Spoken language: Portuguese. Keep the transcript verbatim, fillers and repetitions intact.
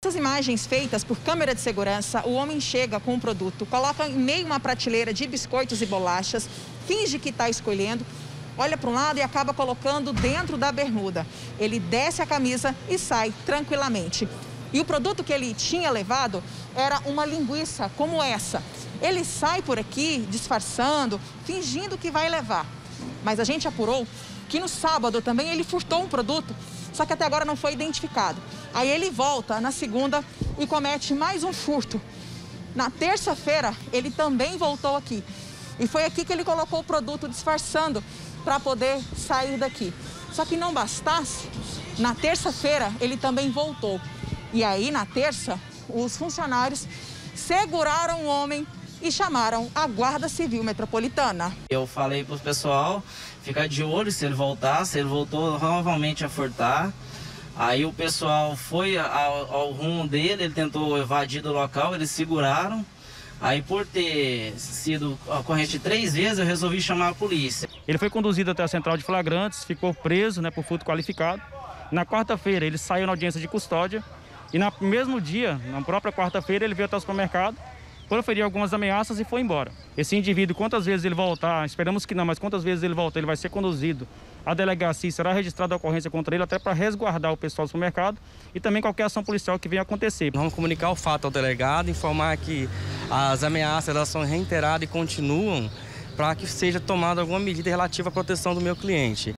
Essas imagens feitas por câmera de segurança, o homem chega com o produto, coloca em meio a uma prateleira de biscoitos e bolachas, finge que está escolhendo, olha para um lado e acaba colocando dentro da bermuda. Ele desce a camisa e sai tranquilamente. E o produto que ele tinha levado era uma linguiça como essa. Ele sai por aqui disfarçando, fingindo que vai levar. Mas a gente apurou que no sábado também ele furtou um produto, só que até agora não foi identificado. Aí ele volta na segunda e comete mais um furto. Na terça-feira, ele também voltou aqui. E foi aqui que ele colocou o produto disfarçando para poder sair daqui. Só que não bastasse, na terça-feira ele também voltou. E aí, na terça, os funcionários seguraram o homem e chamaram a Guarda Civil Metropolitana. Eu falei para o pessoal ficar de olho se ele voltasse, ele voltou novamente a furtar. Aí o pessoal foi ao, ao rumo dele, ele tentou evadir do local, eles seguraram. Aí por ter sido ocorrente três vezes, eu resolvi chamar a polícia. Ele foi conduzido até a central de flagrantes, ficou preso, né, por furto qualificado. Na quarta-feira ele saiu na audiência de custódia e no mesmo dia, na própria quarta-feira, ele veio até o supermercado, proferir algumas ameaças e foi embora. Esse indivíduo, quantas vezes ele voltar, esperamos que não, mas quantas vezes ele voltar, ele vai ser conduzido à delegacia e será registrada a ocorrência contra ele, até para resguardar o pessoal do supermercado e também qualquer ação policial que venha acontecer. Vamos comunicar o fato ao delegado, informar que as ameaças elas são reiteradas e continuam, para que seja tomada alguma medida relativa à proteção do meu cliente.